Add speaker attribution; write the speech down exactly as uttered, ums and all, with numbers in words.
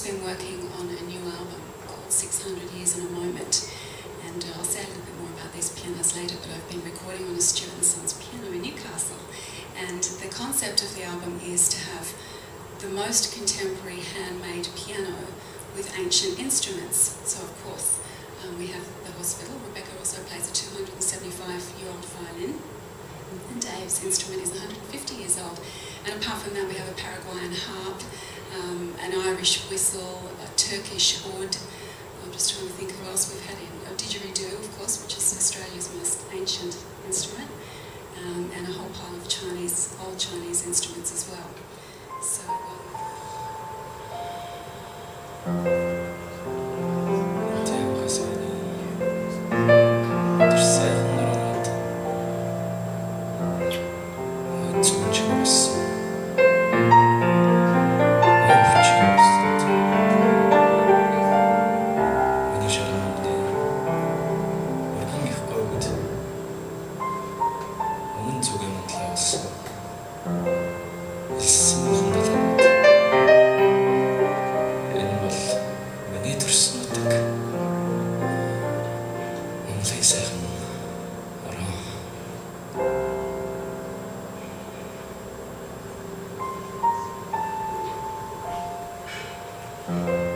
Speaker 1: just been working on a new album called six hundred years in a Moment, and uh, I'll say a little bit more about these pianos later, but I've been recording on a Stewart and Sons piano in Newcastle, and the concept of the album is to have the most contemporary handmade piano with ancient instruments. So of course um, we have the horse fiddle. Rebecca also plays a two hundred seventy-five year old violin, and Dave's instrument is one hundred fifty years old. And apart from that, we have a Paraguayan harp, um, an Irish whistle, a Turkish oud. I'm just trying to think who else we've had in. A didgeridoo, of course, which is Australia's most ancient instrument, um, and a whole pile of Chinese, old Chinese instruments as well. So. Um, Uh...